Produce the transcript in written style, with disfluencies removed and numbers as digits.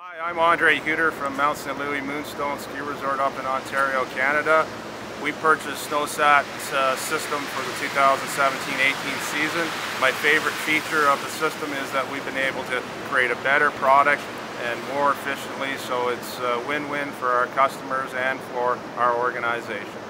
Hi, I'm Andre Huter from Mount St. Louis Moonstone Ski Resort up in Ontario, Canada. We purchased SNOWsat system for the 2017-18 season. My favorite feature of the system is that we've been able to create a better product and more efficiently, so it's a win-win for our customers and for our organization.